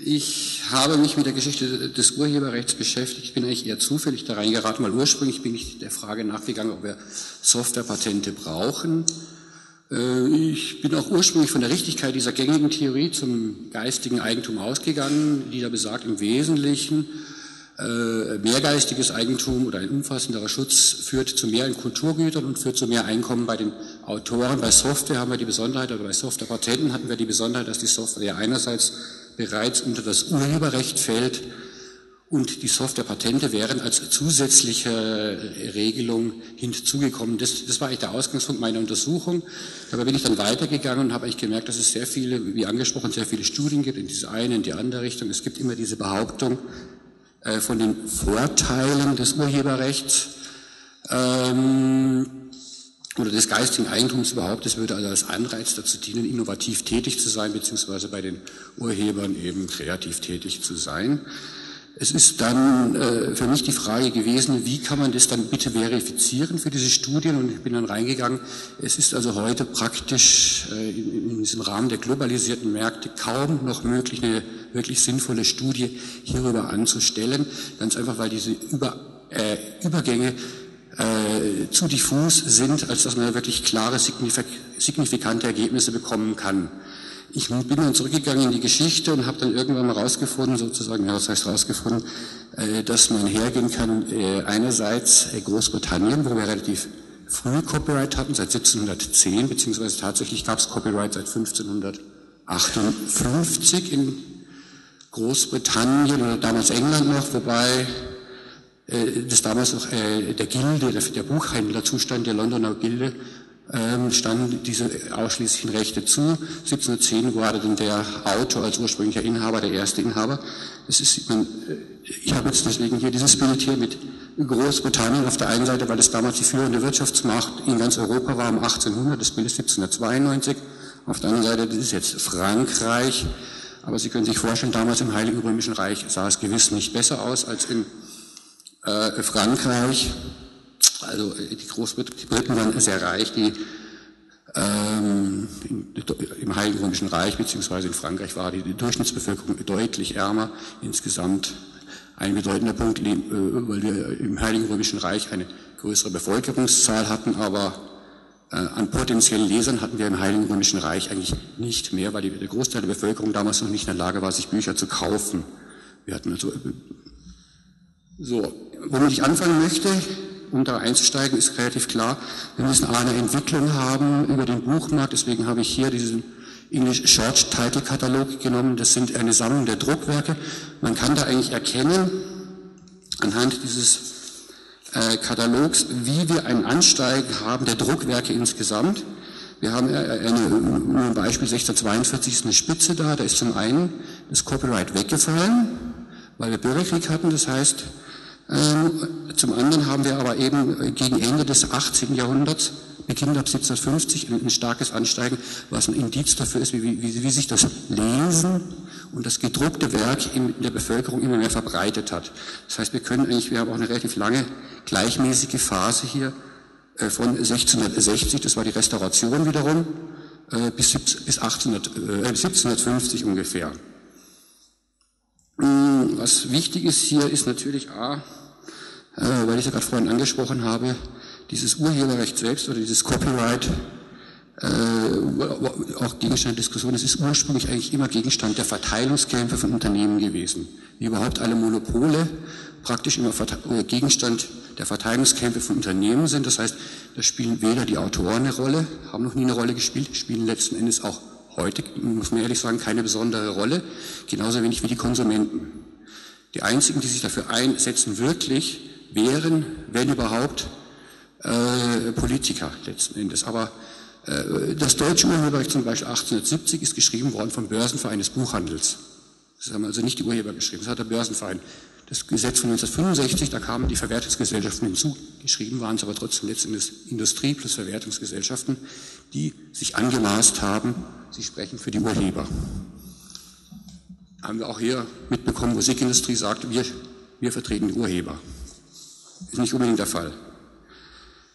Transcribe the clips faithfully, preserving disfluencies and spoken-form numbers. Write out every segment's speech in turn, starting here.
Ich habe mich mit der Geschichte des Urheberrechts beschäftigt. Ich bin eigentlich eher zufällig da reingeraten, weil ursprünglich bin ich der Frage nachgegangen, ob wir Softwarepatente brauchen. Ich bin auch ursprünglich von der Richtigkeit dieser gängigen Theorie zum geistigen Eigentum ausgegangen, die da besagt, im Wesentlichen äh, mehr geistiges Eigentum oder ein umfassenderer Schutz führt zu mehr in Kulturgütern und führt zu mehr Einkommen bei den Autoren. Bei Software haben wir die Besonderheit, oder bei Softwarepatenten hatten wir die Besonderheit, dass die Software ja einerseits bereits unter das Urheberrecht fällt und die Softwarepatente wären als zusätzliche Regelung hinzugekommen. Das, das war eigentlich der Ausgangspunkt meiner Untersuchung. Dabei bin ich dann weitergegangen und habe eigentlich gemerkt, dass es sehr viele, wie angesprochen, sehr viele Studien gibt, in diese eine, in die andere Richtung. Es gibt immer diese Behauptung äh, von den Vorteilen des Urheberrechts ähm, oder des geistigen Eigentums überhaupt. Es würde also als Anreiz dazu dienen, innovativ tätig zu sein, beziehungsweise bei den Urhebern eben kreativ tätig zu sein. Es ist dann äh, für mich die Frage gewesen, wie kann man das dann bitte verifizieren für diese Studien, und ich bin dann reingegangen. Es ist also heute praktisch äh, in, in diesem Rahmen der globalisierten Märkte kaum noch möglich, eine wirklich sinnvolle Studie hierüber anzustellen, ganz einfach, weil diese Über, äh, Übergänge äh, zu diffus sind, als dass man wirklich klare, signifik signifikante Ergebnisse bekommen kann. Ich bin dann zurückgegangen in die Geschichte und habe dann irgendwann mal rausgefunden, sozusagen, ja, was heißt rausgefunden, äh, dass man hergehen kann, äh, einerseits äh, Großbritannien, wo wir relativ früh Copyright hatten, seit siebzehnhundertzehn, beziehungsweise tatsächlich gab es Copyright seit fünfzehnhundertachtundfünfzig in Großbritannien oder damals England noch, wobei äh, das damals noch äh, der Gilde, der, der Buchhändlerzustand der Londoner Gilde, standen diese ausschließlichen Rechte zu. siebzehnhundertzehn war dann der Autor als ursprünglicher Inhaber, der erste Inhaber. Das ist, man, ich habe jetzt deswegen hier dieses Bild hier mit Großbritannien auf der einen Seite, weil es damals die führende Wirtschaftsmacht in ganz Europa war um achtzehnhundert, das Bild ist siebzehnhundertzweiundneunzig. Auf der anderen Seite, das ist jetzt Frankreich, aber Sie können sich vorstellen, damals im Heiligen Römischen Reich sah es gewiss nicht besser aus als in äh, Frankreich. Also die Großbriten waren sehr reich, die ähm, im Heiligen Römischen Reich beziehungsweise in Frankreich war die, die Durchschnittsbevölkerung deutlich ärmer. Insgesamt ein bedeutender Punkt, äh, weil wir im Heiligen Römischen Reich eine größere Bevölkerungszahl hatten, aber äh, an potenziellen Lesern hatten wir im Heiligen Römischen Reich eigentlich nicht mehr, weil die, der Großteil der Bevölkerung damals noch nicht in der Lage war, sich Bücher zu kaufen. Wir hatten also äh, so, womit ich anfangen möchte, um da einzusteigen, ist relativ klar, wir müssen eine Entwicklung haben über den Buchmarkt, deswegen habe ich hier diesen English Short Title Katalog genommen, das sind eine Sammlung der Druckwerke. Man kann da eigentlich erkennen, anhand dieses äh, Katalogs, wie wir ein Ansteigen haben der Druckwerke insgesamt. Wir haben eine, nur ein Beispiel, sechzehnhundertzweiundvierzig ist eine Spitze da, da ist zum einen das Copyright weggefallen, weil wir Bürgerkrieg hatten, das heißt, zum anderen haben wir aber eben gegen Ende des achtzehnten Jahrhunderts, beginnend ab siebzehnhundertfünfzig, ein starkes Ansteigen, was ein Indiz dafür ist, wie, wie, wie sich das Lesen und das gedruckte Werk in der Bevölkerung immer mehr verbreitet hat. Das heißt, wir können eigentlich, wir haben auch eine relativ lange gleichmäßige Phase hier von sechzehnhundertsechzig, das war die Restauration wiederum, bis, bis achtzehnhundert, äh, siebzehnhundertfünfzig ungefähr. Was wichtig ist hier, ist natürlich A, äh, weil ich ja gerade vorhin angesprochen habe, dieses Urheberrecht selbst oder dieses Copyright, äh, auch Gegenstand der Diskussion, es ist ursprünglich eigentlich immer Gegenstand der Verteilungskämpfe von Unternehmen gewesen. Wie überhaupt alle Monopole praktisch immer Gegenstand der Verteilungskämpfe von Unternehmen sind. Das heißt, da spielen weder die Autoren eine Rolle, haben noch nie eine Rolle gespielt, spielen letzten Endes auch heute, muss man ehrlich sagen, keine besondere Rolle, genauso wenig wie die Konsumenten. Die einzigen, die sich dafür einsetzen, wirklich wären, wenn überhaupt, äh, Politiker letzten Endes. Aber äh, das deutsche Urheberrecht zum Beispiel achtzehnhundertsiebzig ist geschrieben worden vom Börsenverein des Buchhandels. Das haben also nicht die Urheber geschrieben, das hat der Börsenverein. Das Gesetz von neunzehnhundertfünfundsechzig, da kamen die Verwertungsgesellschaften hinzu, geschrieben waren es aber trotzdem letztendlich Industrie plus Verwertungsgesellschaften, die sich angemaßt haben, sie sprechen für die Urheber. Haben wir auch hier mitbekommen, Musikindustrie sagt, wir, wir vertreten die Urheber. Ist nicht unbedingt der Fall.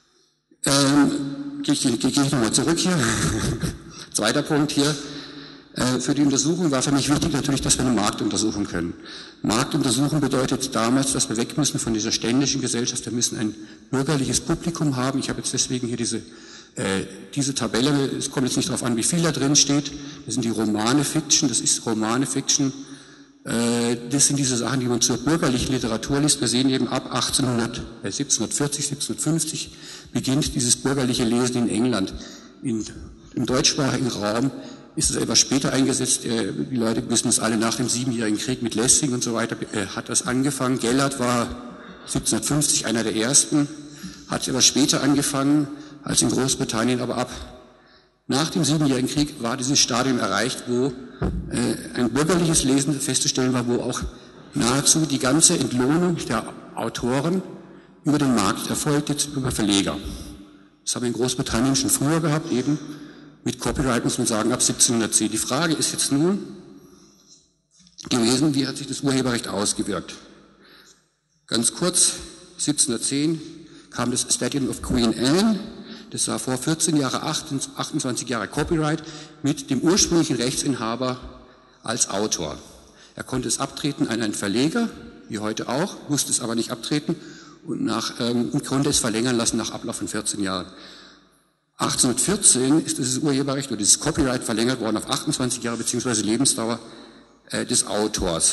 Ähm, gehe ich, gehe ich nochmal zurück hier. Zweiter Punkt hier. Für die Untersuchung war für mich wichtig natürlich, dass wir eine Marktuntersuchung können. Marktuntersuchung bedeutet damals, dass wir weg müssen von dieser ständischen Gesellschaft. Wir müssen ein bürgerliches Publikum haben. Ich habe jetzt deswegen hier diese, äh, diese Tabelle. Es kommt jetzt nicht darauf an, wie viel da drin steht. Das sind die Romane Fiction. Das ist Romane Fiction. Äh, das sind diese Sachen, die man zur bürgerlichen Literatur liest. Wir sehen eben ab achtzehnhundert, äh, siebzehnhundertvierzig, siebzehnhundertfünfzig beginnt dieses bürgerliche Lesen in England. In, im deutschsprachigen Raum ist es etwas später eingesetzt. Die Leute wissen es alle, nach dem Siebenjährigen Krieg mit Lessing und so weiter hat das angefangen. Gellert war siebzehnhundertfünfzig einer der ersten, hat etwas später angefangen als in Großbritannien, aber ab nach dem Siebenjährigen Krieg war dieses Stadium erreicht, wo ein bürgerliches Lesen festzustellen war, wo auch nahezu die ganze Entlohnung der Autoren über den Markt erfolgt, jetzt über Verleger. Das haben wir in Großbritannien schon früher gehabt, eben mit Copyright muss man sagen, ab siebzehnhundertzehn. Die Frage ist jetzt nun gewesen, wie hat sich das Urheberrecht ausgewirkt? Ganz kurz, siebzehnhundertzehn kam das Statute of Queen Anne, das war vor vierzehn Jahren, achtundzwanzig Jahre Copyright, mit dem ursprünglichen Rechtsinhaber als Autor. Er konnte es abtreten an einen Verleger, wie heute auch, musste es aber nicht abtreten und, nach, ähm, und konnte es verlängern lassen nach Ablauf von vierzehn Jahren. achtzehnhundertvierzehn ist dieses Urheberrecht oder dieses Copyright verlängert worden auf achtundzwanzig Jahre bzw. Lebensdauer äh, des Autors.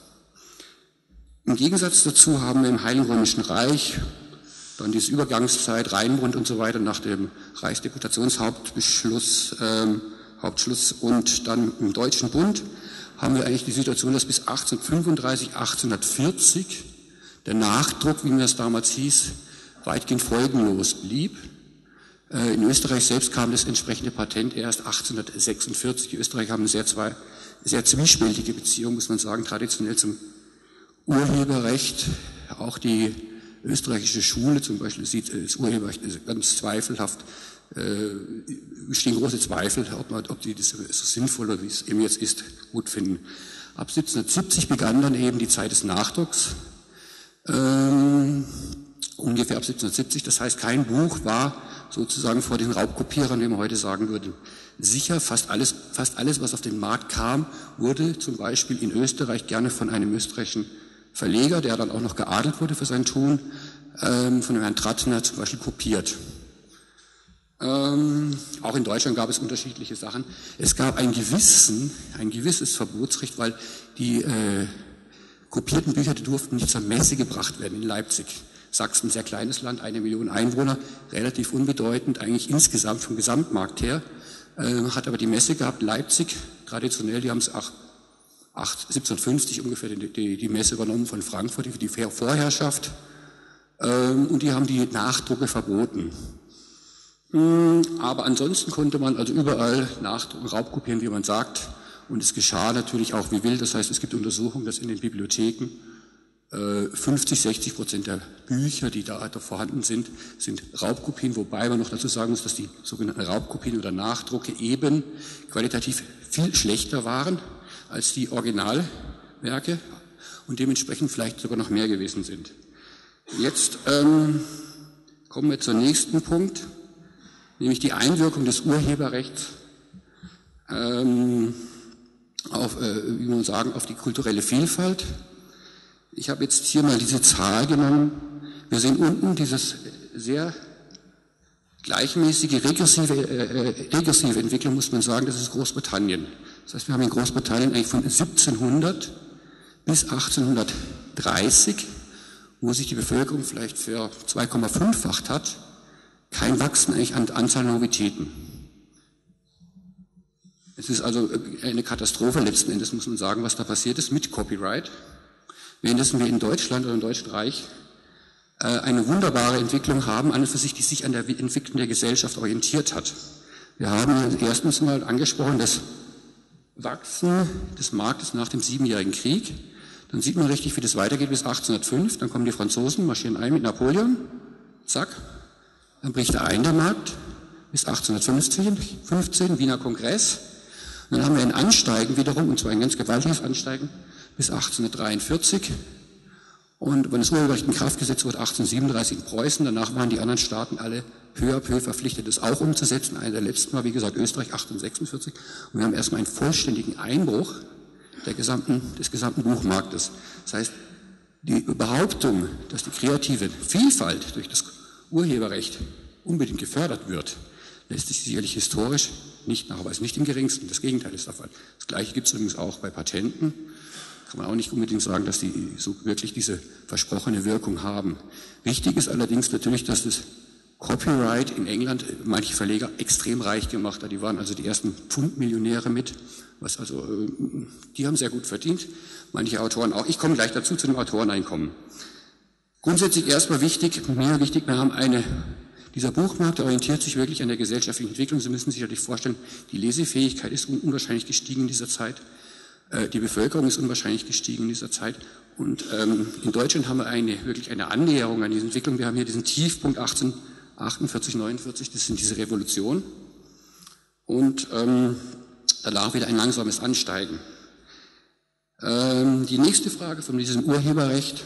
Im Gegensatz dazu haben wir im Heiligen Römischen Reich dann diese Übergangszeit, Rheinbund und so weiter nach dem Reichsdeputationshauptbeschluss, ähm, Hauptschluss und dann im Deutschen Bund haben wir eigentlich die Situation, dass bis achtzehnhundertfünfunddreißig, achtzehnhundertvierzig der Nachdruck, wie mir das damals hieß, weitgehend folgenlos blieb. In Österreich selbst kam das entsprechende Patent erst achtzehnhundertsechsundvierzig. Die Österreicher haben eine sehr, zwei, sehr zwiespältige Beziehung, muss man sagen, traditionell zum Urheberrecht. Auch die österreichische Schule zum Beispiel sieht das Urheberrecht ganz zweifelhaft. Es stehen große Zweifel, ob, man, ob die das so sinnvoll oder wie es eben jetzt ist, gut finden. Ab siebzehnhundertsiebzig begann dann eben die Zeit des Nachdrucks. Ähm, ungefähr ab siebzehnhundertsiebzig. Das heißt, kein Buch war sozusagen vor den Raubkopierern, wie man heute sagen würde, sicher. Fast alles, fast alles, was auf den Markt kam, wurde zum Beispiel in Österreich gerne von einem österreichischen Verleger, der dann auch noch geadelt wurde für sein Tun, ähm, von Herrn Trattner zum Beispiel kopiert. Ähm, auch in Deutschland gab es unterschiedliche Sachen. Es gab ein gewissen, ein gewisses Verbotsrecht, weil die äh, kopierten Bücher, die durften nicht zur Messe gebracht werden in Leipzig. Sachsen, ein sehr kleines Land, eine Million Einwohner, relativ unbedeutend, eigentlich insgesamt vom Gesamtmarkt her, äh, hat aber die Messe gehabt, Leipzig, traditionell, die haben es auch siebzehnhundertfünfzig ungefähr die, die, die Messe übernommen von Frankfurt, die, die Vorherrschaft, ähm, und die haben die Nachdrucke verboten. Hm, aber ansonsten konnte man also überall Nachdrucken, Raubkopieren, wie man sagt, und es geschah natürlich auch wie wild, das heißt, es gibt Untersuchungen, dass in den Bibliotheken fünfzig, sechzig Prozent der Bücher, die da vorhanden sind, sind Raubkopien, wobei man noch dazu sagen muss, dass die sogenannten Raubkopien oder Nachdrucke eben qualitativ viel schlechter waren als die Originalwerke und dementsprechend vielleicht sogar noch mehr gewesen sind. Jetzt ähm, kommen wir zum nächsten Punkt, nämlich die Einwirkung des Urheberrechts ähm, auf, äh, wie man sagen, auf die kulturelle Vielfalt. Ich habe jetzt hier mal diese Zahl genommen. Wir sehen unten dieses sehr gleichmäßige, regressive, äh, regressive Entwicklung, muss man sagen, das ist Großbritannien. Das heißt, wir haben in Großbritannien eigentlich von siebzehnhundert bis achtzehnhundertdreißig, wo sich die Bevölkerung vielleicht für zwei Komma fünffacht hat, kein Wachsen eigentlich an Anzahl Novitäten. Es ist also eine Katastrophe letzten Endes, muss man sagen, was da passiert ist mit Copyright. Währenddessen wir in Deutschland oder im Deutschen Reich äh, eine wunderbare Entwicklung haben, an und für sich, die sich an der Entwicklung der Gesellschaft orientiert hat. Wir haben erstens mal angesprochen das Wachsen des Marktes nach dem Siebenjährigen Krieg. Dann sieht man richtig, wie das weitergeht bis achtzehnhundertfünf. Dann kommen die Franzosen, marschieren ein mit Napoleon. Zack. Dann bricht er ein, der Markt, bis achtzehnhundertfünfzehn, fünfzehn, Wiener Kongress. Und dann haben wir ein Ansteigen wiederum, und zwar ein ganz gewaltiges Ansteigen, bis achtzehnhundertdreiundvierzig. Und wenn das Urheberrecht in Kraft gesetzt wurde, achtzehnhundertsiebenunddreißig in Preußen, danach waren die anderen Staaten alle peu à peu verpflichtet, das auch umzusetzen. Einer der letzten war, wie gesagt, Österreich achtzehnhundertsechsundvierzig. Und wir haben erstmal einen vollständigen Einbruch der gesamten, des gesamten Buchmarktes. Das heißt, die Behauptung, dass die kreative Vielfalt durch das Urheberrecht unbedingt gefördert wird, lässt sich sicherlich historisch nicht nachweisen, nicht im geringsten. Das Gegenteil ist der Fall. Das Gleiche gibt es übrigens auch bei Patenten. Kann man auch nicht unbedingt sagen, dass die so wirklich diese versprochene Wirkung haben. Wichtig ist allerdings natürlich, dass das Copyright in England manche Verleger extrem reich gemacht hat. Die waren also die ersten Pfundmillionäre mit. Was also, die haben sehr gut verdient. Manche Autoren auch. Ich komme gleich dazu zu dem Autoreneinkommen. Grundsätzlich erstmal wichtig, mir wichtig, wir haben eine, dieser Buchmarkt orientiert sich wirklich an der gesellschaftlichen Entwicklung. Sie müssen sich natürlich vorstellen, die Lesefähigkeit ist unwahrscheinlich gestiegen in dieser Zeit. Die Bevölkerung ist unwahrscheinlich gestiegen in dieser Zeit. Und ähm, in Deutschland haben wir eine, wirklich eine Annäherung an diese Entwicklung. Wir haben hier diesen Tiefpunkt achtzehnhundertachtundvierzig, neunundvierzig, das sind diese Revolutionen. Und ähm, danach wieder ein langsames Ansteigen. Ähm, die nächste Frage von diesem Urheberrecht,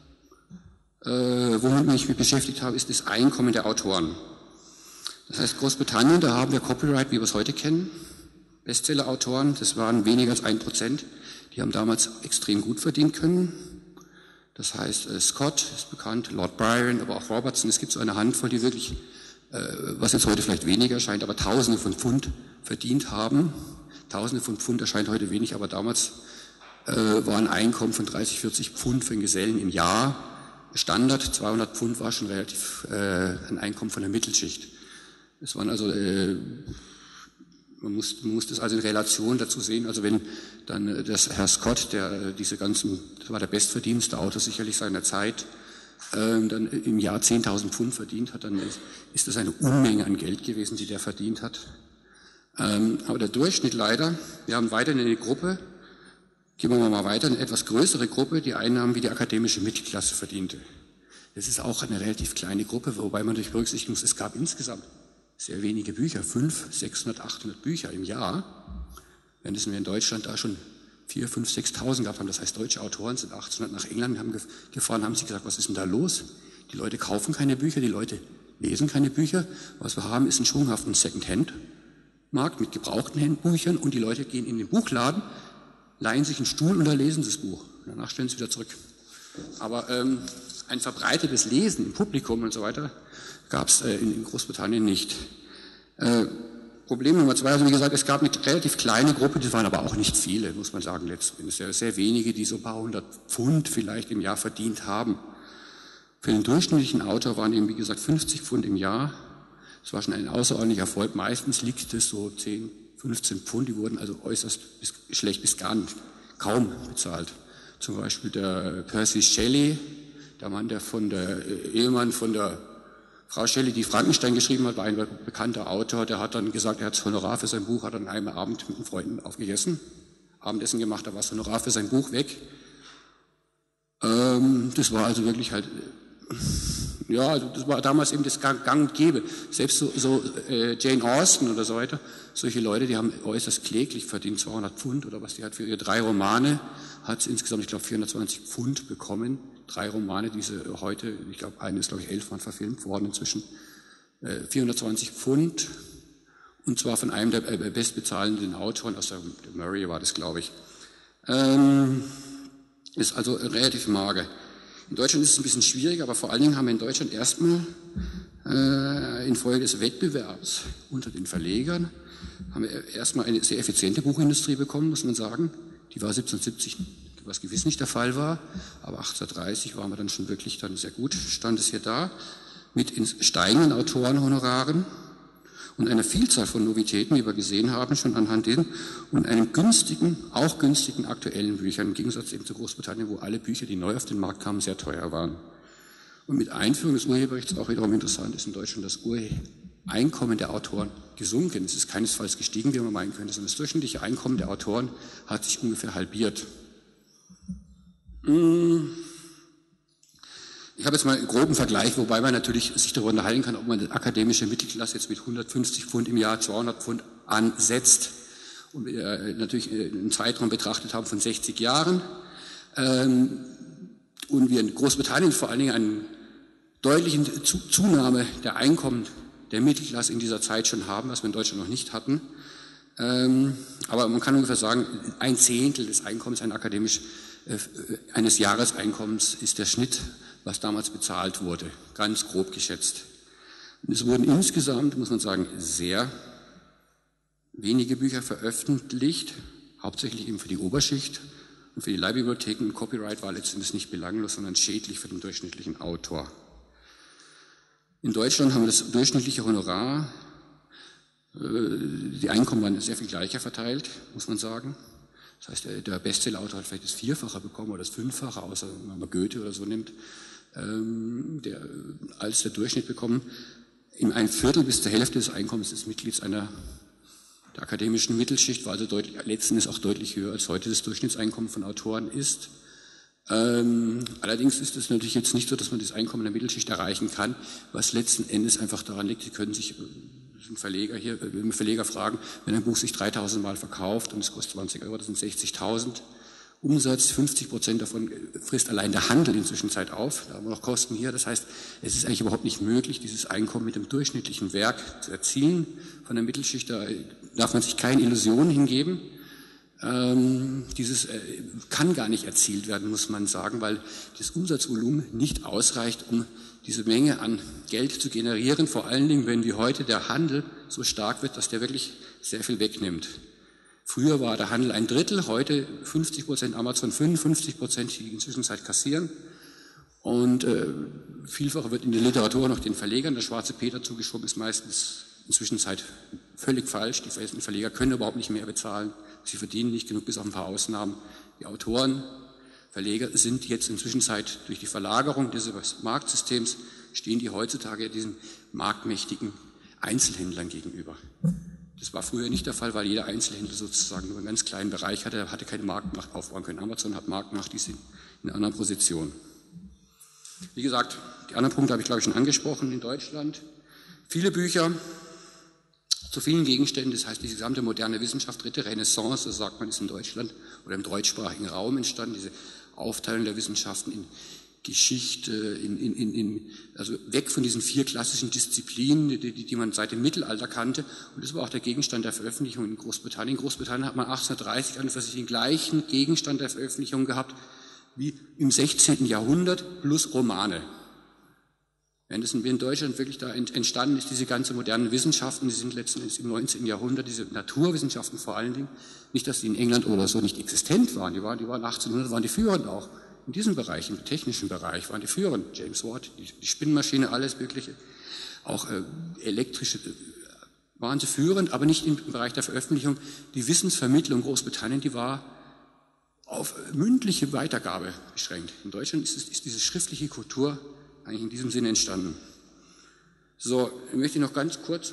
äh, womit ich mich beschäftigt habe, ist das Einkommen der Autoren. Das heißt, Großbritannien, da haben wir Copyright, wie wir es heute kennen. Bestseller-Autoren, das waren weniger als ein Prozent, die haben damals extrem gut verdienen können. Das heißt, äh, Scott ist bekannt, Lord Byron, aber auch Robertson. Es gibt so eine Handvoll, die wirklich, äh, was jetzt heute vielleicht weniger erscheint, aber Tausende von Pfund verdient haben. Tausende von Pfund erscheint heute wenig, aber damals äh, war ein Einkommen von dreißig, vierzig Pfund für einen Gesellen im Jahr Standard. zweihundert Pfund war schon relativ äh, ein Einkommen von der Mittelschicht. Es waren also äh, Man muss, man muss das also in Relation dazu sehen. Also wenn dann das Herr Scott, der diese ganzen, das war der bestverdienste Autor sicherlich seiner Zeit, ähm, dann im Jahr zehntausend Pfund verdient hat, dann ist, ist das eine Unmenge an Geld gewesen, die der verdient hat. Ähm, aber der Durchschnitt leider, wir haben weiterhin eine Gruppe, gehen wir mal weiter, eine etwas größere Gruppe, die Einnahmen wie die akademische Mittelklasse verdiente. Das ist auch eine relativ kleine Gruppe, wobei man durch berücksichtigen muss, es gab insgesamt sehr wenige Bücher, fünf, sechshundert, achthundert Bücher im Jahr, während es wir in Deutschland da schon vier, fünf, sechstausend gehabt haben. Das heißt, deutsche Autoren sind achtzehnhundert nach England haben gefahren, haben sich gesagt, was ist denn da los? Die Leute kaufen keine Bücher, die Leute lesen keine Bücher. Was wir haben, ist einen schwunghaften Second-Hand-Markt mit gebrauchten Büchern und die Leute gehen in den Buchladen, leihen sich einen Stuhl und da lesen sie das Buch. Danach stellen sie es wieder zurück. Aber ähm, ein verbreitetes Lesen im Publikum und so weiter gab es äh, in, in Großbritannien nicht. Äh, Problem Nummer zwei, also wie gesagt, es gab eine relativ kleine Gruppe, das waren aber auch nicht viele, muss man sagen, letztendlich. Sehr, sehr wenige, die so ein paar hundert Pfund vielleicht im Jahr verdient haben. Für den durchschnittlichen Autor waren eben, wie gesagt, fünfzig Pfund im Jahr. Das war schon ein außerordentlicher Erfolg. Meistens liegt es so zehn, fünfzehn Pfund, die wurden also äußerst bis, schlecht bis gar nicht, kaum bezahlt. Zum Beispiel der Percy Shelley, der Mann, der von der äh, Ehemann von der Frau Shelley, die Frankenstein geschrieben hat, war ein bekannter Autor, der hat dann gesagt, er hat das Honorar für sein Buch, hat an einem Abend mit den Freunden aufgegessen, Abendessen gemacht, da war das Honorar für sein Buch weg. Ähm, das war also wirklich halt, ja, also das war damals eben das Gang, Gang und Gäbe. Selbst so, so äh, Jane Austen oder so weiter, solche Leute, die haben äußerst kläglich verdient, zweihundert Pfund oder was, die hat für ihre drei Romane, hat sie insgesamt, ich glaube, vierhundertzwanzig Pfund bekommen. Drei Romane, diese heute, ich glaube, eine ist, glaube ich, elfmal verfilmt worden inzwischen, äh, vierhundertzwanzig Pfund, und zwar von einem der äh, bestbezahlenden Autoren, aus der, der Murray war das, glaube ich. Ähm, ist also relativ mager. In Deutschland ist es ein bisschen schwieriger, aber vor allen Dingen haben wir in Deutschland erstmal äh, infolge des Wettbewerbs unter den Verlegern, haben wir erstmal eine sehr effiziente Buchindustrie bekommen, muss man sagen. Die war siebzehnhundertsiebzig, was gewiss nicht der Fall war, aber achtzehnhundertdreißig waren wir dann schon wirklich dann sehr gut, stand es hier da, mit steigenden Autorenhonoraren und einer Vielzahl von Novitäten, wie wir gesehen haben, schon anhand denen, und einem günstigen, auch günstigen aktuellen Büchern, im Gegensatz eben zu Großbritannien, wo alle Bücher, die neu auf den Markt kamen, sehr teuer waren. Und mit Einführung des Urheberrechts, auch wiederum interessant, ist in Deutschland das Ureinkommen der Autoren gesunken. Es ist keinesfalls gestiegen, wie man meinen könnte, sondern das durchschnittliche Einkommen der Autoren hat sich ungefähr halbiert. Ich habe jetzt mal einen groben Vergleich, wobei man natürlich sich darüber unterhalten kann, ob man die akademische Mittelklasse jetzt mit hundertfünfzig Pfund im Jahr, zweihundert Pfund ansetzt und wir natürlich einen Zeitraum betrachtet haben von sechzig Jahren. Und wir in Großbritannien vor allen Dingen eine deutliche Zunahme der Einkommen der Mittelklasse in dieser Zeit schon haben, was wir in Deutschland noch nicht hatten. Ähm, aber man kann ungefähr sagen, ein Zehntel des Einkommens ein akademisch, äh, eines Jahreseinkommens ist der Schnitt, was damals bezahlt wurde, ganz grob geschätzt. Und es wurden insgesamt, muss man sagen, sehr wenige Bücher veröffentlicht, hauptsächlich eben für die Oberschicht und für die Leihbibliotheken. Und Copyright war letztendlich nicht belanglos, sondern schädlich für den durchschnittlichen Autor. In Deutschland haben wir das durchschnittliche Honorar, die Einkommen waren sehr viel gleicher verteilt, muss man sagen. Das heißt, der, der Bestsellerautor hat vielleicht das Vierfache bekommen oder das Fünffache, außer wenn man Goethe oder so nimmt, ähm, der, als der Durchschnitt bekommen. In ein Viertel bis zur Hälfte des Einkommens des Mitglieds einer der akademischen Mittelschicht war also deutlich, letztendlich auch deutlich höher, als heute das Durchschnittseinkommen von Autoren ist. Ähm, allerdings ist es natürlich jetzt nicht so, dass man das Einkommen der Mittelschicht erreichen kann, was letzten Endes einfach daran liegt, Sie können sich, ein Verleger hier, wenn wir Verleger fragen, wenn ein Buch sich dreitausend Mal verkauft und es kostet zwanzig Euro, das sind sechzigtausend Umsatz, fünfzig Prozent davon frisst allein der Handel inzwischen Zeit auf, da haben wir noch Kosten hier, das heißt, es ist eigentlich überhaupt nicht möglich, dieses Einkommen mit dem durchschnittlichen Werk zu erzielen von der Mittelschicht, da darf man sich keine Illusionen hingeben. Ähm, dieses äh, kann gar nicht erzielt werden, muss man sagen, weil das Umsatzvolumen nicht ausreicht, um diese Menge an Geld zu generieren, vor allen Dingen, wenn wie heute der Handel so stark wird, dass der wirklich sehr viel wegnimmt. Früher war der Handel ein Drittel, heute fünfzig Prozent Amazon, fünfundfünfzig Prozent, die inzwischen Zeit kassieren. Und äh, vielfach wird in der Literatur noch den Verlegern der schwarze Peter zugeschoben, ist meistens inzwischen Zeit völlig falsch. Die Verleger können überhaupt nicht mehr bezahlen. Sie verdienen nicht genug, bis auf ein paar Ausnahmen. Die Autoren, Verleger sind jetzt inzwischen Zeit durch die Verlagerung dieses Marktsystems, stehen die heutzutage diesen marktmächtigen Einzelhändlern gegenüber. Das war früher nicht der Fall, weil jeder Einzelhändler sozusagen nur einen ganz kleinen Bereich hatte, er hatte keine Marktmacht aufbauen können. Amazon hat Marktmacht, die sind in einer anderen Position. Wie gesagt, die anderen Punkte habe ich, glaube ich, schon angesprochen in Deutschland. Viele Bücher zu vielen Gegenständen, das heißt, die gesamte moderne Wissenschaft, dritte Renaissance, so sagt man, ist in Deutschland oder im deutschsprachigen Raum entstanden, diese Aufteilung der Wissenschaften in Geschichte, in, in, in, in, also weg von diesen vier klassischen Disziplinen, die, die, die man seit dem Mittelalter kannte. Und das war auch der Gegenstand der Veröffentlichung in Großbritannien. In Großbritannien hat man achtzehnhundertdreißig an und für sich den gleichen Gegenstand der Veröffentlichung gehabt wie im sechzehnten Jahrhundert plus Romane. Währenddessen wir in Deutschland wirklich da entstanden ist, diese ganze modernen Wissenschaften, die sind letzten Endes im neunzehnten Jahrhundert, diese Naturwissenschaften vor allen Dingen, nicht, dass die in England oder so nicht existent waren, die waren, die waren achtzehnhundert, waren die führend auch. In diesem Bereich, im technischen Bereich, waren die führend. James Watt, die, die Spinnmaschine, alles Mögliche, auch äh, elektrische, äh, waren sie führend, aber nicht im Bereich der Veröffentlichung. Die Wissensvermittlung Großbritannien, die war auf äh, mündliche Weitergabe beschränkt. In Deutschland ist, es, ist diese schriftliche Kultur eigentlich in diesem Sinne entstanden. So, ich möchte noch ganz kurz,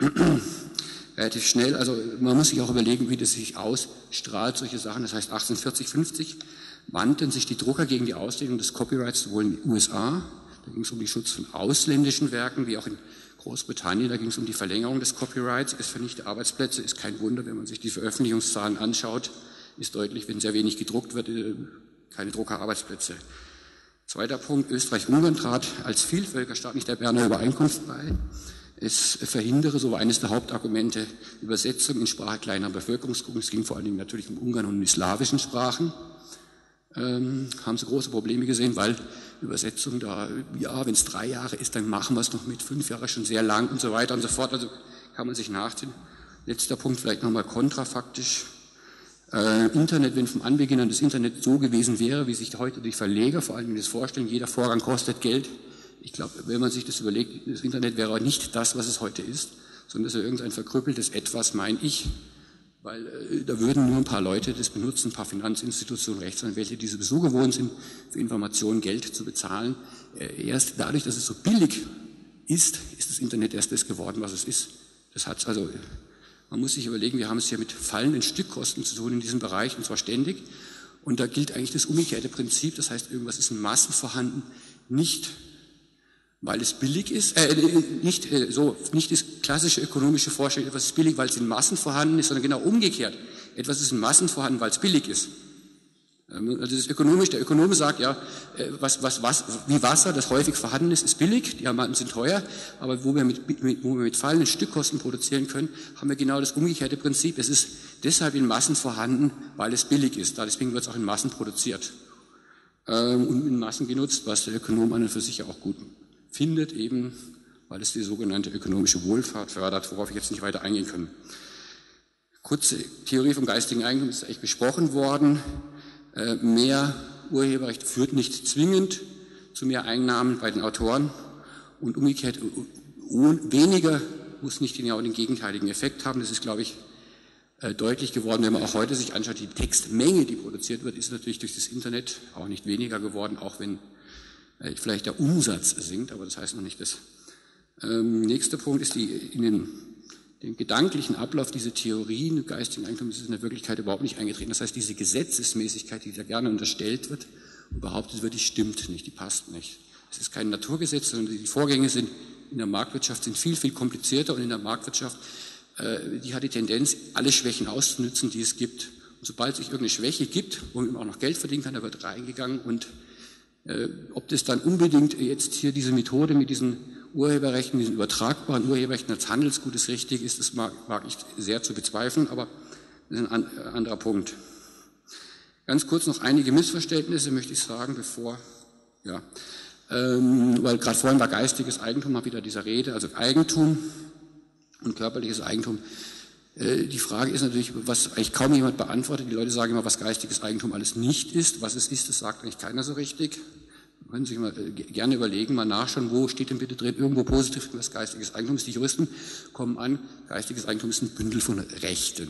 relativ schnell, also man muss sich auch überlegen, wie das sich ausstrahlt, solche Sachen. Das heißt, achtzehnhundertvierzig, fünfzig wandten sich die Drucker gegen die Auslegung des Copyrights sowohl in den U S A, da ging es um den Schutz von ausländischen Werken, wie auch in Großbritannien, da ging es um die Verlängerung des Copyrights. Es vernichtet Arbeitsplätze, ist kein Wunder, wenn man sich die Veröffentlichungszahlen anschaut, ist deutlich, wenn sehr wenig gedruckt wird, keine Druckerarbeitsplätze. Zweiter Punkt, Österreich-Ungarn trat als Vielvölkerstaat nicht der Berner Übereinkunft bei. Es verhindere, so war eines der Hauptargumente, Übersetzung in Sprache kleinerer Bevölkerungsgruppen. Es ging vor allen Dingen natürlich um Ungarn und um die slawischen Sprachen. Ähm, haben sie große Probleme gesehen, weil Übersetzung da, ja, wenn es drei Jahre ist, dann machen wir es noch mit, fünf Jahre schon sehr lang und so weiter und so fort. Also kann man sich nachziehen. Letzter Punkt, vielleicht nochmal kontrafaktisch. Äh, Internet, wenn vom Anbeginn an das Internet so gewesen wäre, wie sich heute die Verleger vor allem das vorstellen, jeder Vorgang kostet Geld. Ich glaube, wenn man sich das überlegt, das Internet wäre nicht das, was es heute ist, sondern es ist irgendein verkrüppeltes Etwas, meine ich, weil äh, da würden nur ein paar Leute das benutzen, ein paar Finanzinstitutionen, Rechtsanwälte, die sowieso gewohnt sind, für Informationen Geld zu bezahlen. Äh, erst dadurch, dass es so billig ist, ist das Internet erst das geworden, was es ist. Das hat's also... Man muss sich überlegen, wir haben es hier mit fallenden Stückkosten zu tun in diesem Bereich, und zwar ständig. Und da gilt eigentlich das umgekehrte Prinzip, das heißt, irgendwas ist in Massen vorhanden, nicht weil es billig ist, äh, nicht äh, so, nicht das klassische ökonomische Vorstellung, etwas ist billig, weil es in Massen vorhanden ist, sondern genau umgekehrt. Etwas ist in Massen vorhanden, weil es billig ist. Also das ist ökonomisch. Der Ökonome sagt, ja, was, was, was, wie Wasser, das häufig vorhanden ist, ist billig, Diamanten sind teuer, aber wo wir mit, mit, wo wir mit fallenden Stückkosten produzieren können, haben wir genau das umgekehrte Prinzip. Es ist deshalb in Massen vorhanden, weil es billig ist. Deswegen wird es auch in Massen produziert ähm, und in Massen genutzt, was der Ökonom an und für sich ja auch gut findet, eben weil es die sogenannte ökonomische Wohlfahrt fördert, worauf ich jetzt nicht weiter eingehen kann. Kurze Theorie vom geistigen Eigentum ist eigentlich besprochen worden. Äh, mehr Urheberrecht führt nicht zwingend zu mehr Einnahmen bei den Autoren und umgekehrt weniger muss nicht genau den gegenteiligen Effekt haben. Das ist, glaube ich, äh, deutlich geworden, wenn man auch heute sich anschaut, die Textmenge, die produziert wird, ist natürlich durch das Internet auch nicht weniger geworden, auch wenn äh, vielleicht der Umsatz sinkt, aber das heißt noch nicht das. Ähm, nächster Punkt ist die in den Den gedanklichen Ablauf dieser Theorien geistigen Eigentums ist in der Wirklichkeit überhaupt nicht eingetreten. Das heißt, diese Gesetzesmäßigkeit, die da gerne unterstellt wird und behauptet wird, die stimmt nicht, die passt nicht. Es ist kein Naturgesetz, sondern die Vorgänge sind in der Marktwirtschaft sind viel, viel komplizierter und in der Marktwirtschaft, äh, die hat die Tendenz, alle Schwächen auszunutzen, die es gibt. Und sobald es sich irgendeine Schwäche gibt, wo man auch noch Geld verdienen kann, da wird reingegangen und äh, ob das dann unbedingt jetzt hier diese Methode mit diesen Urheberrechten, diesen übertragbaren Urheberrechten als Handelsgutes richtig ist, das mag, mag ich sehr zu bezweifeln, aber das ist ein an, anderer Punkt. Ganz kurz noch einige Missverständnisse möchte ich sagen, bevor, ja, ähm, weil gerade vorhin war geistiges Eigentum, mal wieder dieser Rede, also Eigentum und körperliches Eigentum. Äh, die Frage ist natürlich, was eigentlich kaum jemand beantwortet. Die Leute sagen immer, was geistiges Eigentum alles nicht ist. Was es ist, das sagt eigentlich keiner so richtig. Können Sie sich mal äh, gerne überlegen, mal nachschauen, wo steht denn bitte drin, irgendwo positiv was geistiges Eigentum ist. Die Juristen kommen an, geistiges Eigentum ist ein Bündel von Rechten.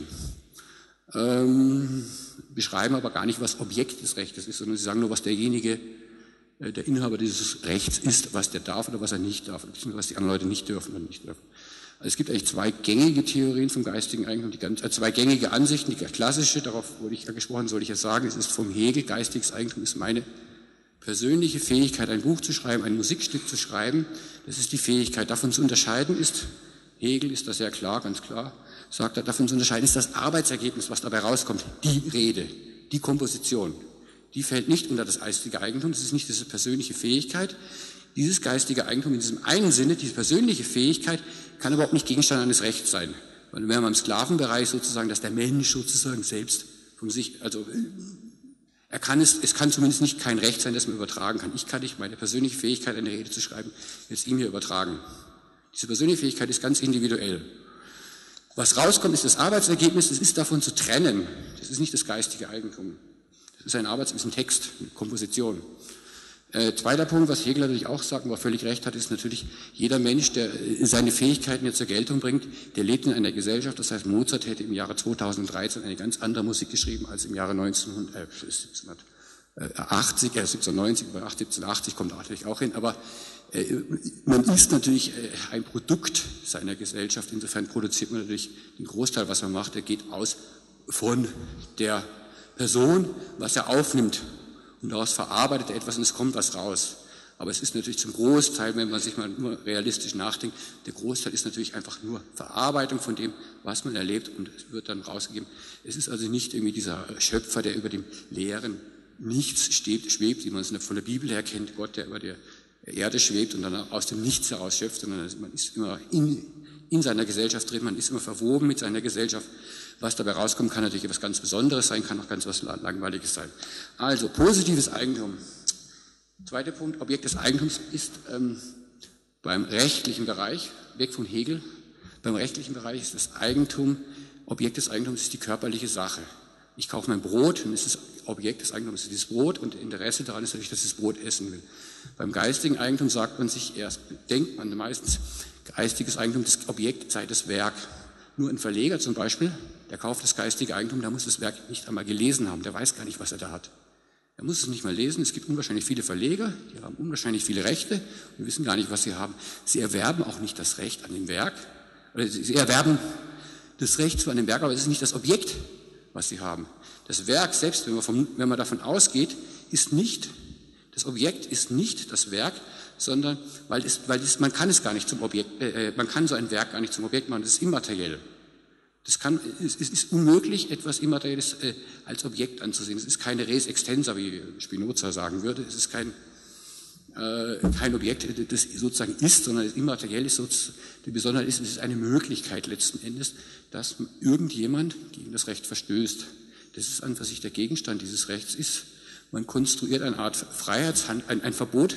Ähm, beschreiben aber gar nicht, was Objekt des Rechtes ist, sondern sie sagen nur, was derjenige, äh, der Inhaber dieses Rechts ist, was der darf oder was er nicht darf, oder was die anderen Leute nicht dürfen oder nicht dürfen. Also es gibt eigentlich zwei gängige Theorien vom geistigen Eigentum, die ganz, äh, zwei gängige Ansichten, die klassische, darauf wurde ich ja gesprochen, soll ich ja sagen, es ist vom Hegel, geistiges Eigentum ist meine persönliche Fähigkeit, ein Buch zu schreiben, ein Musikstück zu schreiben, das ist die Fähigkeit. Davon zu unterscheiden ist, Hegel ist da sehr klar, ganz klar, sagt er, davon zu unterscheiden ist das Arbeitsergebnis, was dabei rauskommt, die Rede, die Komposition. Die fällt nicht unter das geistige Eigentum, das ist nicht diese persönliche Fähigkeit. Dieses geistige Eigentum in diesem einen Sinne, diese persönliche Fähigkeit, kann überhaupt nicht Gegenstand eines Rechts sein. Weil wir haben im Sklavenbereich sozusagen, dass der Mensch sozusagen selbst von sich, also er kann es, es kann zumindest nicht kein Recht sein, das man übertragen kann. Ich kann nicht meine persönliche Fähigkeit, eine Rede zu schreiben, jetzt ihm hier übertragen. Diese persönliche Fähigkeit ist ganz individuell. Was rauskommt, ist das Arbeitsergebnis, das ist davon zu trennen. Das ist nicht das geistige Eigentum. Das ist ein Arbeits-, ist ein Text, eine Komposition. Äh, zweiter Punkt, was Hegel natürlich auch sagt, wo er völlig recht hat, ist natürlich, jeder Mensch, der seine Fähigkeiten jetzt zur Geltung bringt, der lebt in einer Gesellschaft. Das heißt, Mozart hätte im Jahre zweitausenddreizehn eine ganz andere Musik geschrieben als im Jahre neunzehnhundertachtzig, äh, siebzehnhundertneunzig, bei siebzehnhundertachtzig kommt natürlich auch hin, aber äh, man ist natürlich äh, ein Produkt seiner Gesellschaft. Insofern produziert man natürlich den Großteil, was man macht, der geht aus von der Person, was er aufnimmt. Und daraus verarbeitet er etwas und es kommt was raus. Aber es ist natürlich zum Großteil, wenn man sich mal nur realistisch nachdenkt, der Großteil ist natürlich einfach nur Verarbeitung von dem, was man erlebt und es wird dann rausgegeben. Es ist also nicht irgendwie dieser Schöpfer, der über dem leeren Nichts steht, schwebt, wie man es von der Bibel her kennt, Gott, der über der Erde schwebt und dann aus dem Nichts heraus schöpft, sondern man ist immer in, in seiner Gesellschaft drin, man ist immer verwoben mit seiner Gesellschaft. Was dabei rauskommt, kann natürlich etwas ganz Besonderes sein, kann auch ganz was Langweiliges sein. Also, positives Eigentum. Zweiter Punkt, Objekt des Eigentums ist ähm, beim rechtlichen Bereich, weg von Hegel, beim rechtlichen Bereich ist das Eigentum, Objekt des Eigentums ist die körperliche Sache. Ich kaufe mein Brot, dann ist das Objekt des Eigentums dieses Brot und Interesse daran ist natürlich, dass ich das Brot essen will. Beim geistigen Eigentum sagt man sich erst, denkt man meistens, geistiges Eigentum, das Objekt sei das Werk. Nur ein Verleger zum Beispiel, der kauft das geistige Eigentum, der muss das Werk nicht einmal gelesen haben, der weiß gar nicht, was er da hat. Er muss es nicht mal lesen, es gibt unwahrscheinlich viele Verleger, die haben unwahrscheinlich viele Rechte und wissen gar nicht, was sie haben. Sie erwerben auch nicht das Recht an dem Werk, oder sie erwerben das Recht zu einem Werk, aber es ist nicht das Objekt, was sie haben. Das Werk selbst, wenn man, vom, wenn man davon ausgeht, ist nicht, das Objekt ist nicht das Werk, sondern, weil, es, weil es, man kann es gar nicht zum Objekt, äh, man kann so ein Werk gar nicht zum Objekt machen, das ist immateriell. Das kann, es ist unmöglich, etwas Immaterielles äh, als Objekt anzusehen. Es ist keine res extensa, wie Spinoza sagen würde. Es ist kein, äh, kein Objekt, das sozusagen ist, sondern das immateriell ist. Die Besonderheit ist, es ist eine Möglichkeit letzten Endes, dass irgendjemand gegen das Recht verstößt. Das ist an für sich der Gegenstand dieses Rechts ist. Man konstruiert eine Art Freiheitshand, ein, ein Verbot,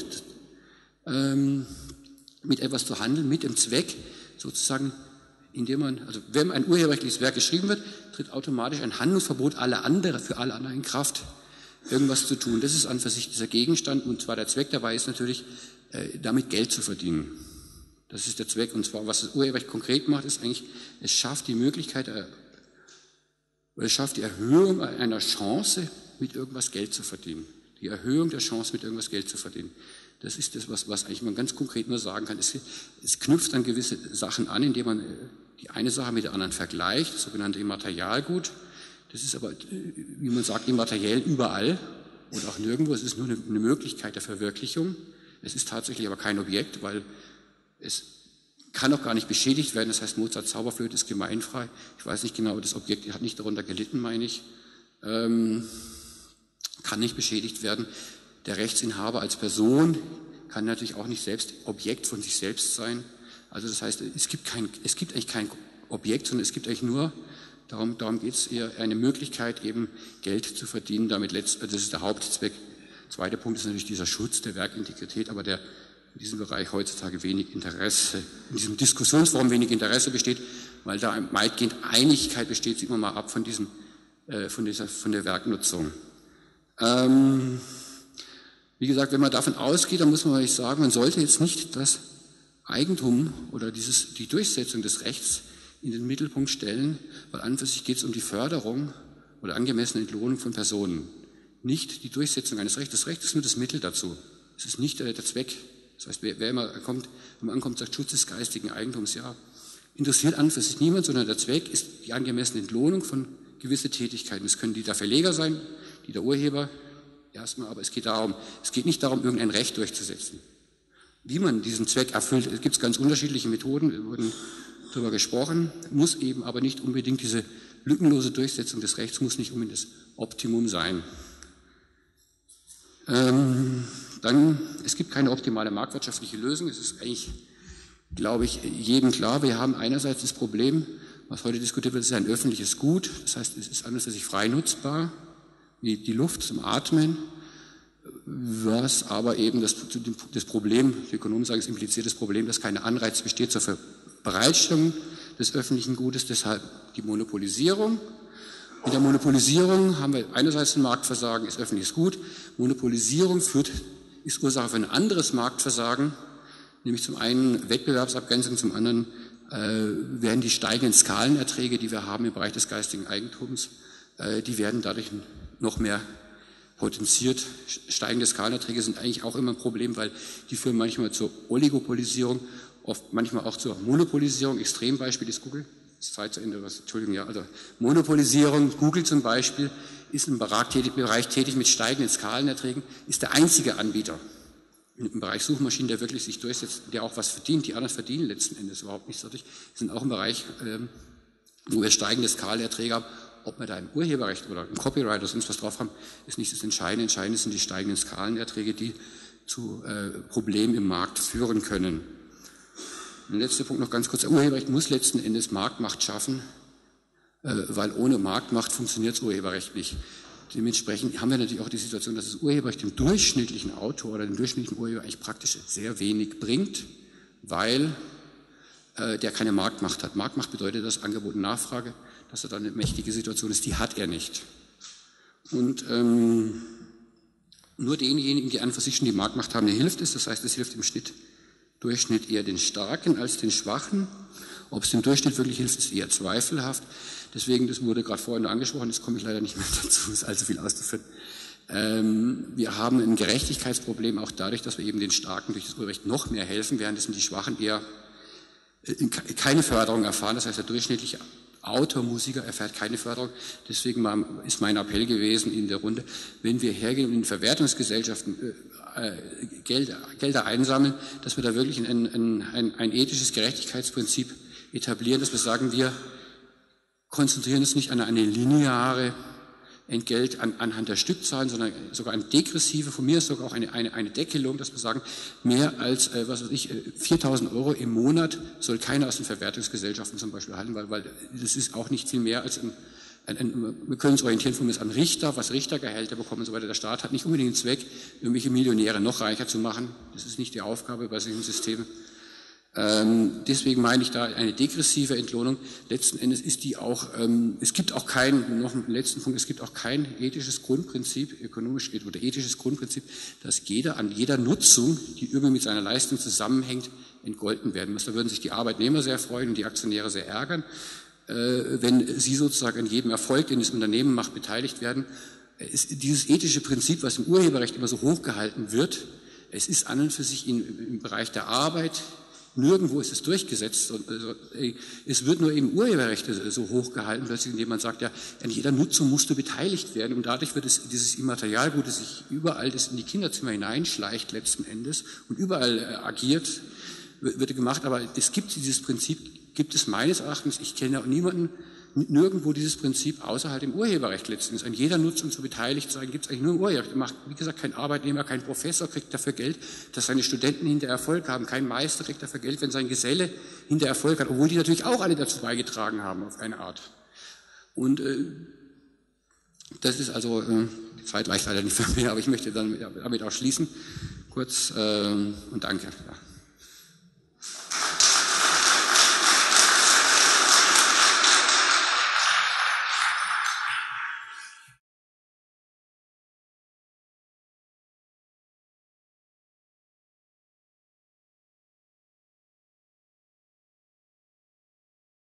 ähm, mit etwas zu handeln, mit dem Zweck, sozusagen, indem man, also wenn ein urheberrechtliches Werk geschrieben wird, tritt automatisch ein Handlungsverbot aller andere, für alle anderen in Kraft, irgendwas zu tun. Das ist an für sich dieser Gegenstand, und zwar der Zweck dabei ist natürlich, äh, damit Geld zu verdienen. Das ist der Zweck, und zwar, was das Urheberrecht konkret macht, ist eigentlich, es schafft die Möglichkeit, äh, oder es schafft die Erhöhung einer Chance, mit irgendwas Geld zu verdienen. Die Erhöhung der Chance, mit irgendwas Geld zu verdienen. Das ist das, was, was eigentlich man ganz konkret nur sagen kann. Es, es knüpft an gewisse Sachen an, indem man die eine Sache mit der anderen vergleicht, das sogenannte Immaterialgut. Das ist aber, wie man sagt, immateriell überall und auch nirgendwo. Es ist nur eine, eine Möglichkeit der Verwirklichung. Es ist tatsächlich aber kein Objekt, weil es kann auch gar nicht beschädigt werden. Das heißt, Mozarts Zauberflöte ist gemeinfrei. Ich weiß nicht genau, aber das Objekt hat nicht darunter gelitten, meine ich. Ähm, kann nicht beschädigt werden. Der Rechtsinhaber als Person kann natürlich auch nicht selbst Objekt von sich selbst sein. Also das heißt, es gibt, kein, es gibt eigentlich kein Objekt, sondern es gibt eigentlich nur, darum, darum geht es eher, eine Möglichkeit, eben Geld zu verdienen. Damit letzt, das ist der Hauptzweck. Zweiter Punkt ist natürlich dieser Schutz der Werkintegrität, aber der in diesem Bereich heutzutage wenig Interesse, in diesem Diskussionsforum wenig Interesse besteht, weil da weitgehend Einigkeit besteht, sieht man mal ab von, diesem, äh, von, dieser, von der Werknutzung. Ähm, Wie gesagt, wenn man davon ausgeht, dann muss man eigentlich sagen, man sollte jetzt nicht das Eigentum oder dieses, die Durchsetzung des Rechts in den Mittelpunkt stellen, weil an und für sich geht es um die Förderung oder angemessene Entlohnung von Personen. Nicht die Durchsetzung eines Rechts. Das Recht ist nur das Mittel dazu. Es ist nicht der, der Zweck. Das heißt, wer, wer immer kommt, wenn man ankommt, sagt Schutz des geistigen Eigentums, ja, interessiert an und für sich niemand, sondern der Zweck ist die angemessene Entlohnung von gewissen Tätigkeiten. Es können die der Verleger sein, die der Urheber, erstmal, aber es geht darum, es geht nicht darum, irgendein Recht durchzusetzen. Wie man diesen Zweck erfüllt, es gibt ganz unterschiedliche Methoden, wir wurden darüber gesprochen, muss eben aber nicht unbedingt diese lückenlose Durchsetzung des Rechts, muss nicht unbedingt das Optimum sein. Ähm, dann, es gibt keine optimale marktwirtschaftliche Lösung, es ist eigentlich, glaube ich, jedem klar, wir haben einerseits das Problem, was heute diskutiert wird, es ist ein öffentliches Gut, das heißt, es ist an und für sich frei nutzbar, wie die Luft zum Atmen, was aber eben das, das Problem, die Ökonomen sagen, es impliziert das Problem, dass kein Anreiz besteht zur Bereitstellung des öffentlichen Gutes, deshalb die Monopolisierung. Mit der Monopolisierung haben wir einerseits ein Marktversagen, ist öffentliches Gut. Monopolisierung führt, ist Ursache für ein anderes Marktversagen, nämlich zum einen Wettbewerbsabgrenzung, zum anderen äh, werden die steigenden Skalenerträge, die wir haben im Bereich des geistigen Eigentums, äh, die werden dadurch noch mehr potenziert. Steigende Skalenerträge sind eigentlich auch immer ein Problem, weil die führen manchmal zur Oligopolisierung, oft manchmal auch zur Monopolisierung. Extrembeispiel ist Google. Das ist Zeit zu Ende, was, Entschuldigung, ja, also Monopolisierung. Google zum Beispiel ist im Bereich tätig, Bereich tätig mit steigenden Skalenerträgen, ist der einzige Anbieter im Bereich Suchmaschinen, der wirklich sich durchsetzt, der auch was verdient. Die anderen verdienen letzten Endes überhaupt nichts dadurch. Sind auch im Bereich, ähm, wo wir steigende Skalenerträge haben. Ob wir da im Urheberrecht oder im Copyright oder sonst was drauf haben, ist nicht das Entscheidende. Entscheidend sind die steigenden Skalenerträge, die zu äh, Problemen im Markt führen können. Der letzte Punkt noch ganz kurz. Das Urheberrecht muss letzten Endes Marktmacht schaffen, äh, weil ohne Marktmacht funktioniert das Urheberrecht nicht. Dementsprechend haben wir natürlich auch die Situation, dass das Urheberrecht dem durchschnittlichen Autor oder dem durchschnittlichen Urheber eigentlich praktisch sehr wenig bringt, weil äh, der keine Marktmacht hat. Marktmacht bedeutet das Angebot und Nachfrage, dass er dann eine mächtige Situation ist, die hat er nicht. Und ähm, nur denjenigen, die an für sich schon die Marktmacht haben, hilft es. Das heißt, es hilft im Schnitt, Durchschnitt eher den Starken als den Schwachen. Ob es dem Durchschnitt wirklich hilft, ist eher zweifelhaft. Deswegen, das wurde gerade vorhin noch angesprochen, das komme ich leider nicht mehr dazu, ist allzu viel auszuführen. Ähm, wir haben ein Gerechtigkeitsproblem auch dadurch, dass wir eben den Starken durch das Urheberrecht noch mehr helfen, während die Schwachen eher äh, keine Förderung erfahren. Das heißt, der durchschnittliche Autor, Musiker erfährt keine Förderung. Deswegen ist mein Appell gewesen in der Runde, wenn wir hergehen und in Verwertungsgesellschaften äh, Gelder, Gelder einsammeln, dass wir da wirklich ein, ein, ein, ein ethisches Gerechtigkeitsprinzip etablieren, dass wir sagen, wir konzentrieren uns nicht an eine lineare Entgelt an, anhand der Stückzahlen, sondern sogar eine degressive, von mir ist sogar auch eine, eine, eine Deckelung, dass wir sagen, mehr als, äh, was weiß ich, viertausend Euro im Monat soll keiner aus den Verwertungsgesellschaften zum Beispiel erhalten, weil, weil das ist auch nicht viel mehr als ein, ein, ein wir können uns orientieren von mir an Richter, was Richtergehälter bekommen und so weiter. Der Staat hat nicht unbedingt den Zweck, irgendwelche Millionäre noch reicher zu machen. Das ist nicht die Aufgabe bei solchen Systemen. Ähm, deswegen meine ich da eine degressive Entlohnung. Letzten Endes ist die auch, ähm, es gibt auch kein, noch einen letzten Punkt, es gibt auch kein ethisches Grundprinzip, ökonomisch oder ethisches Grundprinzip, dass jeder an jeder Nutzung, die irgendwie mit seiner Leistung zusammenhängt, entgolten werden muss. Da würden sich die Arbeitnehmer sehr freuen und die Aktionäre sehr ärgern, äh, wenn sie sozusagen an jedem Erfolg, den das Unternehmen macht, beteiligt werden. Es, dieses ethische Prinzip, was im Urheberrecht immer so hochgehalten wird, es ist an und für sich in, im Bereich der Arbeit, nirgendwo ist es durchgesetzt. Und also, es wird nur im Urheberrecht so hochgehalten, plötzlich, indem man sagt, ja, an jeder Nutzung musst du beteiligt werden. Und dadurch wird es, dieses Immaterialgut, das sich überall das in die Kinderzimmer hineinschleicht letzten Endes und überall äh, agiert, wird gemacht. Aber es gibt dieses Prinzip, gibt es meines Erachtens, ich kenne auch niemanden, nirgendwo dieses Prinzip außerhalb im Urheberrecht letztens. An jeder Nutzung zu beteiligt sein, gibt es eigentlich nur im Urheberrecht. Macht, wie gesagt, kein Arbeitnehmer, kein Professor kriegt dafür Geld, dass seine Studenten hinter Erfolg haben. Kein Meister kriegt dafür Geld, wenn sein Geselle hinter Erfolg hat, obwohl die natürlich auch alle dazu beigetragen haben, auf eine Art. Und äh, das ist also, äh, die Zeit reicht leider nicht für mehr, aber ich möchte dann damit auch schließen. Kurz äh, und danke. Ja.